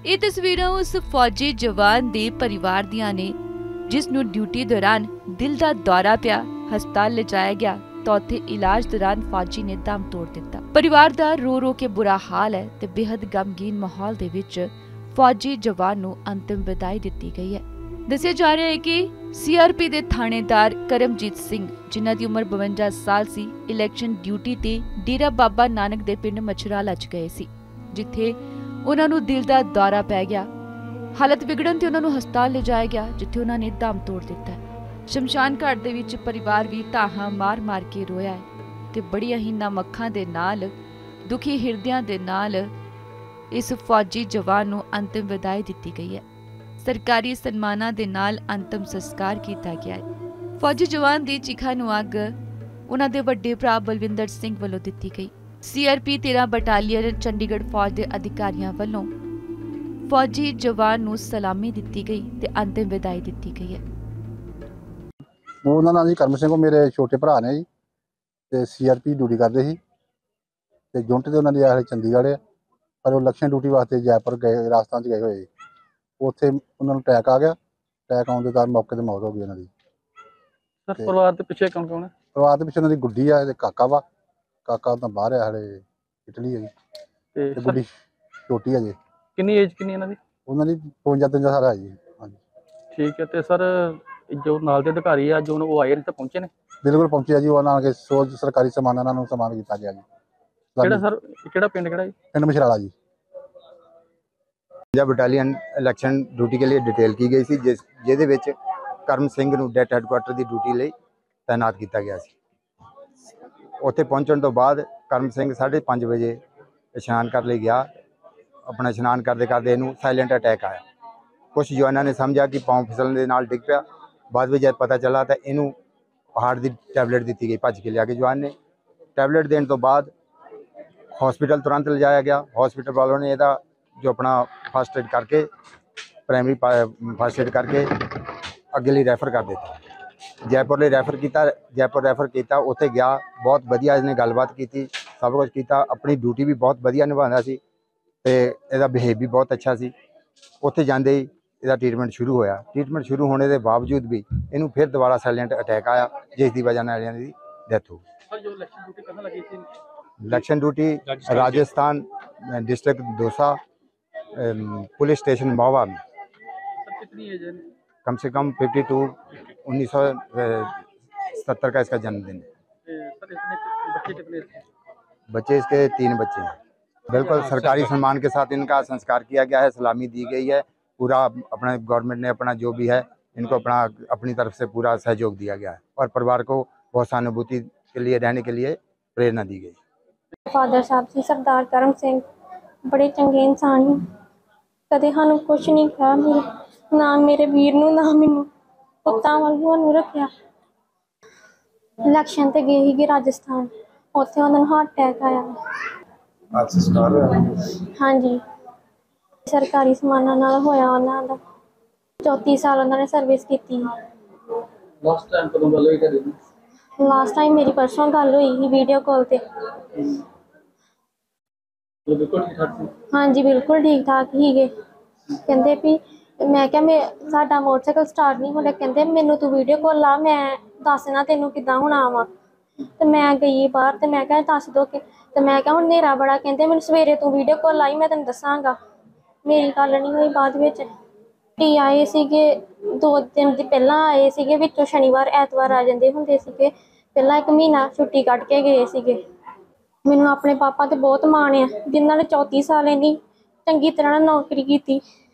ਇਹ ਤਸਵੀਰਾਂ ਉਸ ਫੌਜੀ ਜਵਾਨ ਦੇ ਪਰਿਵਾਰ ਦੀਆਂ ਨੇ ਜਿਸ ਨੂੰ ਡਿਊਟੀ ਦੌਰਾਨ ਦਿਲ ਦਾ ਦੌਰਾ ਪਿਆ, ਹਸਪਤਾਲ ਲਿਜਾਇਆ ਗਿਆ ਤਾਂ ਉੱਥੇ ਇਲਾਜ ਦੌਰਾਨ ਫੌਜੀ ਨੇ ਦਮ ਤੋੜ ਦਿੱਤਾ। ਪਰਿਵਾਰ ਦਾ ਰੋ ਕੇ ਬੁਰਾ ਹਾਲ ਹੈ ਤੇ ਬੇहद ਗਮਗੀਨ ਮਾਹੌਲ ਦੇ ਵਿੱਚ ਫੌਜੀ ਜਵਾਨ ਨੂੰ ਅੰਤਿਮ ਵਿਦਾਈ ਦਿੱਤੀ ਗਈ ਹੈ। ਦੱਸਿਆ ਜਾ ਰਿਹਾ ਹੈ ਕਿ ਸੀਆਰਪੀ ਦੇ ਥਾਣੇਦਾਰ ਕਰਮਜੀਤ ਸਿੰਘ, ਜਿਨ੍ਹਾਂ ਦੀ ਉਮਰ 52 ਸਾਲ ਸੀ, ਇਲੈਕਸ਼ਨ ਡਿਊਟੀ ਤੇ ਡੇਰਾ ਬਾਬਾ ਨਾਨਕ ਦੇ ਪਿੰਡ ਮਛਰਾਲਾ 'ਚ ਗਏ ਸੀ, ਜਿੱਥੇ ਉਹਨਾਂ ਨੂੰ ਦਿਲ ਦਾ ਦੌਰਾ ਪੈ ਗਿਆ। ਹਾਲਤ ਵਿਗੜਨ ਤੇ ਉਹਨਾਂ ਨੂੰ ਹਸਪਤਾਲ ਲਿਜਾਇਆ ਗਿਆ, ਜਿੱਥੇ ਉਹਨਾਂ ਨੇ ਦਮ ਤੋੜ ਦਿੱਤਾ। ਸ਼ਮਸ਼ਾਨ ਘਾਟ ਦੇ ਵਿੱਚ ਪਰਿਵਾਰ ਵੀ ਧਾਹਾਂ ਮਾਰ ਕੇ ਰੋਇਆ ਹੈ ਤੇ ਬੜੀਆਂ ਹੀ ਨਮ ਅੱਖਾਂ ਦੇ ਨਾਲ, ਦੁਖੀ ਹਿਰਦਿਆਂ ਦੇ ਨਾਲ ਇਸ ਫੌਜੀ ਜਵਾਨ ਨੂੰ ਅੰਤਿਮ ਵਿਦਾਈ ਦਿੱਤੀ ਗਈ ਹੈ। ਸਰਕਾਰੀ ਸਨਮਾਨਾਂ ਦੇ ਨਾਲ ਅੰਤਿਮ ਸੰਸਕਾਰ ਕੀਤਾ ਗਿਆ ਹੈ। ਫੌਜੀ ਜਵਾਨ ਦੀ ਚਿਖਾ ਨੂੰ ਅੱਗ ਉਹਨਾਂ ਦੇ ਵੱਡੇ ਭਰਾ ਬਲਵਿੰਦਰ ਸਿੰਘ ਵੱਲੋਂ ਦਿੱਤੀ ਗਈ। ਸੀਆਰਪੀ 13 ਬਟਾਲੀਅਨ ਚੰਡੀਗੜ੍ਹ ਫੌਜ ਦੇ ਅਧਿਕਾਰੀਆਂ ਵੱਲੋਂ ਫੌਜੀ ਜਵਾਨ ਨੂੰ ਸਲਾਮੀ ਦਿੱਤੀ ਗਈ ਤੇ ਅੰਤਿਮ ਵਿਦਾਈ ਦਿੱਤੀ ਗਈ ਹੈ। ਉਹਨਾਂ ਨਾਲ ਜੀ ਕਰਮ ਸਿੰਘ, ਮੇਰੇ ਛੋਟੇ ਭਰਾ ਨੇ ਜੀ, ਤੇ ਸੀਆਰਪੀ ਡਿਊਟੀ ਕਰਦੇ ਸੀ ਤੇ ਯੂਨਿਟ ਤੇ ਉਹਨਾਂ ਦੀ ਆਹ ਚੰਡੀਗੜ੍ਹ ਹੈ, ਪਰ ਉਹ ਇਲੈਕਸ਼ਨ ਡਿਊਟੀ ਵਾਸਤੇ ਜੈਪੁਰ ਗਏ, ਰਾਜਸਥਾਨ 'ਚ ਗਏ ਹੋਏ। ਉੱਥੇ ਉਹਨਾਂ ਨੂੰ ਅਟੈਕ ਆ ਗਿਆ। ਅਟੈਕ ਆਉਣ ਦੇ ਕਾਰਨ ਮੌਕੇ ਤੇ ਮੌਤ ਹੋ ਗਈ ਉਹਨਾਂ ਦੀ। ਸਰ ਪਰਿਵਾਰ ਦੇ ਪਿੱਛੇ ਕੌਣ ਹੈ? ਪਰਿਵਾਰ ਦੇ ਪਿੱਛੇ ਉਹਨਾਂ ਦੀ ਗੁੱਡੀ ਆ ਤੇ ਕਾਕਾ ਵਾ। ਕਾਕਾ ਤਾਂ ਬਾਹਰ ਆ, ਹਲੇ ਇਟਲੀ ਹੈ ਜੀ, ਤੇ ਗੁੱਡੀ ਛੋਟੀ ਹੈ ਜੀ। ਕਿੰਨੀ ਏਜ ਕਿੰਨੀ ਇਹਨਾਂ ਦੀ? ਉਹਨਾਂ ਦੀ 52 ਸਾਲ ਹੈ ਜੀ। ਹਾਂਜੀ ਠੀਕ ਹੈ। ਤੇ ਸਰ ਜੋ ਨਾਲ ਦੇ ਅਧਿਕਾਰੀ ਆ, ਜੋ ਉਹ ਆਏ ਨੇ ਤਾਂ ਪਹੁੰਚੇ ਨੇ? ਬਿਲਕੁਲ ਪਹੁੰਚਿਆ ਜੀ। ਉਹਨਾਂ ਨਾਲ ਸਰਕਾਰੀ ਸਨਮਾਨਾਂ ਨਾਲ ਨੂੰ ਸਨਮਾਨ ਕੀਤਾ ਗਿਆ ਜੀ। ਕਿਹੜਾ ਸਰ, ਕਿਹੜਾ ਪਿੰਡ ਕਿਹੜਾ ਜੀ? ਪਿੰਡ ਮਛਰਾਲਾ ਜੀ। पंजाब बटालियन इलैक्शन ड्यूटी के लिए डिटेल की गई सी, जिहदे विच करम सिंह नूं डेट हैडकुआटर की ड्यूटी लई तैनात किया गया सी। उत्थे पहुंचण तो बाद करम सिंह 5:30 बजे इशनान कर लई गया। अपना इशनान करते करते इनू साइलेंट अटैक आया। कुछ जवानों ने समझा कि पाँव फिसलने दे नाल डिग पिया। बाद में जब पता चला तो इनू हार्ट की टैबलेट दी गई। भज के लिया के जवान ने टैबलेट देने तो बाद हॉस्पिटल तुरंत लिजाया गया। हॉस्पिटल वालों ने इहदा जो अपना फर्स्ट एड करके, प्राइमरी फर्स्ट एड करके अगे लिए रैफर कर दिता। जयपुर लिए रैफर किया। जयपुर रैफर किया, उत्थे गया, बहुत वधिया इसने गलबात की, सब कुछ किया। अपनी ड्यूटी भी बहुत वधिया निभाता सी ते इहदा बिहेव भी बहुत अच्छा सी। उत्थे जांदे ही इहदा ट्रीटमेंट शुरू होया। ट्रीटमेंट शुरू होने के बावजूद भी इनू फिर दोबारा साइलेंट अटैक आया, जिसकी वजह नाल इहदी डेथ हो गई। Election duty Rajasthan district Dausa police station Mahoba में। कितनी एज है? कम से कम 52। 1970 का इसका जन्मदिन है। बच्चे कितने? बच्चे इसके 3 बच्चे हैं। बिल्कुल सरकारी सम्मान के साथ इनका संस्कार किया गया है, सलामी दी गई है। पूरा अपना गवर्नमेंट ने अपना जो भी है इनको अपनी तरफ से पूरा सहयोग दिया गया है और परिवार को बहुत सहानुभूति के लिए रहने के लिए प्रेरणा दी गई। फादर साहब जी सरदार करम सिंह बड़े चंगे इंसान हैं। कदे सानू कुछ नहीं कहा, ना मेरे वीर नूं, ना मैनू पुत्तां वांगू रखिया। इलैक्शन ते गए ही राजस्थान, उत्थे उन्हां नूं हार्ट अटैक आया। हाँ जी, सरकारी सम्मानां नाल होया उन्हां दा। 34 साल उन्होंने सर्विस की। लास्ट टाइम कदों गल होई करी? लास्ट टाइम मेरी परसों गल हुई ही वीडियो कॉल ते। बिल्कुल ठीक ठाक सी? हाँ जी बिल्कुल ठीक ठाक ही गए। कहते भी मैं क्या, मैं साडा मोटरसाइकिल स्टार्ट नहीं हो रहा, कहते मैनू तू वीडियो कॉल ला, मैं दसना तेनों किद्दां होना वा। तो मैं गई बाहर, तो मैं क्या दस दो के, तो मैं क्या हुण नेरा बड़ा, कहते मैनू सवेरे तू वीडियो कॉल लाई, मैं तेन दसांगा। मेरी गल नहीं हुई। बाद विच टी आए सीगे 2 दिन पहलां आए सीगे, विचों शनिवार ऐतवार आ जांदे हुंदे सीगे। पहलां 1 महीना छुट्टी कट के गए सीगे। मैनू अपने पापा ते बहुत माण है, जिन्हां ने 34 साल इन्नी चंगी तरह नौकरी की।